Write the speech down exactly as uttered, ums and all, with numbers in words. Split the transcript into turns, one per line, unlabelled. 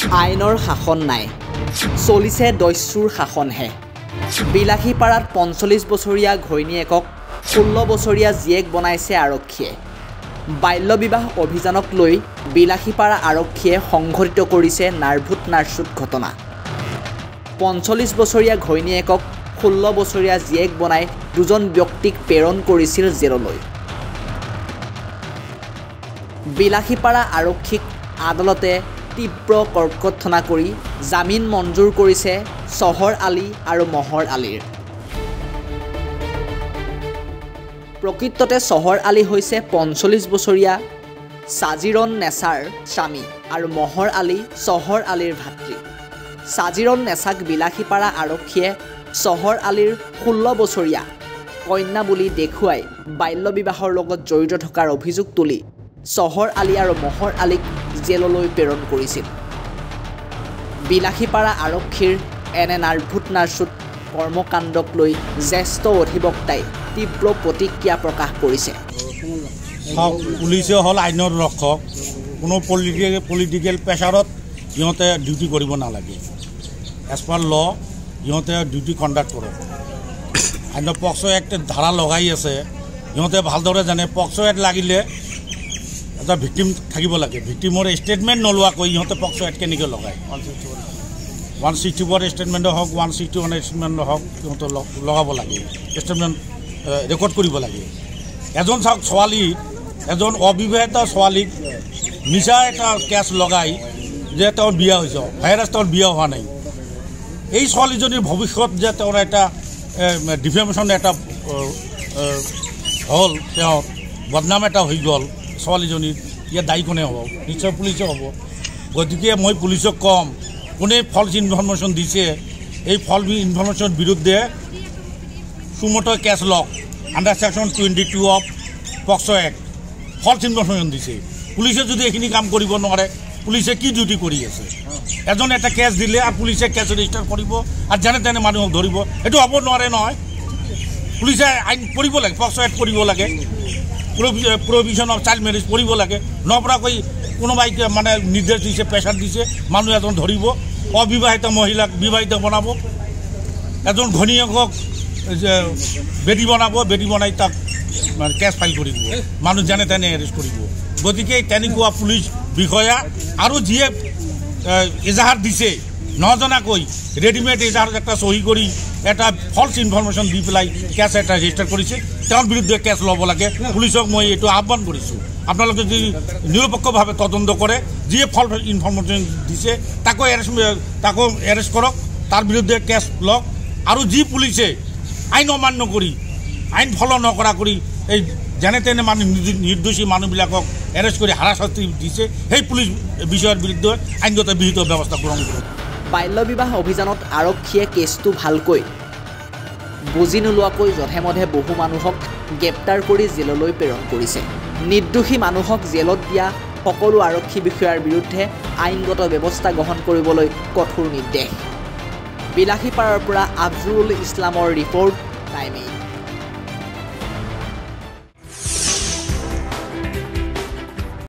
আইনৰ শাসন নাই, চলিছে দস্যুৰ শাসনহে। বিলাসীপাৰাত পঞ্চল্লিছ বছৰীয়া ঘৈণীয়েকক ষোল্ল বছৰীয়া জীয়েক বনাইছে আৰক্ষীয়ে। বাল্য বিবাহ অভিযানক লৈ বিলাসীপাৰা আৰক্ষীয়ে সংঘটিত কৰিছে নাৰ্ভুত নাৰ্চুত ঘটনা। পঞ্চল্লিছ বছৰীয়া ঘৈণীয়েকক ষোল্ল বছৰীয়া জীয়েক বনাই দুজন ব্যক্তিক প্ৰেৰণ কৰিছিল জেললৈ। বিলাসীপাৰা আৰক্ষীক আদালতে তীব্ৰ কৰ্কটথনা কৰি জামিন মঞ্জুৰ কৰিছে চহৰ আলী আৰু মহৰ আলীৰ। প্ৰকৃততে চহৰ আলী হৈছে পঞ্চল্লিছ বছৰীয়া সাজিৰন নেছাৰ স্বামী আৰু মহৰ আলী চহৰ আলীৰ ভাতৃ। সাজিৰন নেছাক বিলাসীপাৰা আৰক্ষীয়ে চহৰ আলীৰ ষোল্ল বছৰীয়া কন্যা বুলি দেখুৱাই বাল্য বিবাহৰ লগত জড়িত থকাৰ অভিযোগ তুলি চহৰ আলী আৰু মহৰ আলীক জেললৈ প্ৰেৰণ কৰিছিল। বিলাসীপাৰা আৰক্ষীৰ এনে নাৰ্ভুত নাৰ্চুত কৰ্মকাণ্ডক লৈ জ্যেষ্ঠ অধিবক্তাই তীব্ৰ প্ৰতিক্ৰিয়া প্ৰকাশ কৰিছে।
পুলিচে হ'ল আইনৰ ৰক্ষক, কোনো পলিটিকেল পলিটিকেল প্ৰেছাৰত সিহঁতে ডিউটি কৰিব নালাগে। এজ পাৰ ল সিহঁতে ডিউটি কণ্ডাক্ট কৰক। আইনৰ পক্সো এক্ট ধাৰা লগাই আছে, সিহঁতে ভালদৰে জানে পক্সো এক্ট লাগিলে এটা ভিক্টিম থাকিব লাগে। ভিক্টিমৰ ষ্টেটমেণ্ট নোলোৱাকৈ সিহঁতে পক্সো এক্ট কেনেকৈ লগায়। ওৱান ছিক্সটি ফ'ৰ ষ্টেটমেণ্টো হওক, ওৱান ছিক্সটি ওৱান ষ্টেটমেণ্টো হওক, সিহঁতে লগাব লাগে, ষ্টেটমেণ্ট ৰেকৰ্ড কৰিব লাগে। এজন চাওক ছোৱালী, এজন অবিবাহিত ছোৱালীক মিছা এটা কেছ লগাই যে তেওঁৰ বিয়া হৈছে, ভাইৰাছ তেওঁৰ বিয়া হোৱা নাই। এই ছোৱালীজনীৰ ভৱিষ্যত যে তেওঁৰ এটা ডিফেমেশ্যন এটা হ'ল, তেওঁৰ বদনাম এটা হৈ গ'ল ছোৱালীজনীৰ, ইয়াত দায়ী কোনে হ'ব? নিশ্চয় পুলিচে হ'ব। গতিকে মই পুলিচক ক'ম, কোনে ফল্ছ ইনফৰমেশ্যন দিছে, এই ফল্ছ ইনফৰমেশ্যনৰ বিৰুদ্ধে সুমতো কেছ লওক under section twenty two of POCSO act. False information দিছে, পুলিচে যদি এইখিনি কাম কৰিব নোৱাৰে, পুলিচে কি ডিউটি কৰি আছে? এজন এটা কেছ দিলে আৰু পুলিচে কেছ ৰেজিষ্টাৰ কৰিব আৰু যেনে তেনে মানুহক ধৰিব, এইটো হ'ব নোৱাৰে নহয়। পুলিচে আইন পঢ়িব লাগে, পক্সো এক্ট পঢ়িব লাগে, প্ৰভিশ্যন অফ চাইল্ড মেৰেজ পঢ়িব লাগে। নপৰাকৈ কোনোবাই মানে নিৰ্দেশ দিছে, প্ৰেছাৰ দিছে, মানুহ এজন ধৰিব, অবিবাহিত মহিলাক বিবাহিত বনাব, এজন ঘৈণীয়েকক বেটি বনাব, বেটি বনাই তাক কেছ ফাইল কৰি দিব, মানুহ যেনে তেনে এৰেষ্ট কৰিব। গতিকে তেনেকুৱা পুলিচ বিষয়া আৰু যিয়ে এজাহাৰ দিছে নজনাকৈ ৰেডিমেড এজাহাৰত এটা চহী কৰি এটা ফল্ছ ইনফৰমেশ্যন দি পেলাই কেছ এটা ৰেজিষ্টাৰ কৰিছে, তেওঁৰ বিৰুদ্ধে কেছ ল'ব লাগে। পুলিচক মই এইটো আহ্বান কৰিছোঁ, আপোনালোকে যদি নিৰপেক্ষভাৱে তদন্ত কৰে, যিয়ে ফল্ছ ইনফৰমেশ্যন দিছে তাকো এৰেষ্ট তাকো এৰেষ্ট কৰক, তাৰ বিৰুদ্ধে কেছ লওক। আৰু যি পুলিচে আইন অমান্য কৰি, আইন ফল নকৰা কৰি এই যেনে তেনে মানুহ নিৰ্দোষী মানুহবিলাকক এৰেষ্ট কৰি হাৰাশাস্তি দিছে, সেই পুলিচ বিষয়াৰ বিৰুদ্ধে আইনগত বিহিত ব্যৱস্থা গ্ৰহণ কৰক।
বাল্য বিবাহ অভিযানত আৰক্ষীয়ে কেছটো ভালকৈ বুজি নোলোৱাকৈ যধে মধে বহু মানুহক গ্ৰেপ্তাৰ কৰি জেললৈ প্ৰেৰণ কৰিছে। নিৰ্দোষী মানুহক জেলত দিয়া সকলো আৰক্ষী বিষয়াৰ বিৰুদ্ধে আইনগত ব্যৱস্থা গ্ৰহণ কৰিবলৈ কঠোৰ নিৰ্দেশ। বিলাসীপাৰাৰ পৰা আফজুৰুল ইছলামৰ ৰিপৰ্ট, টাইম এইট।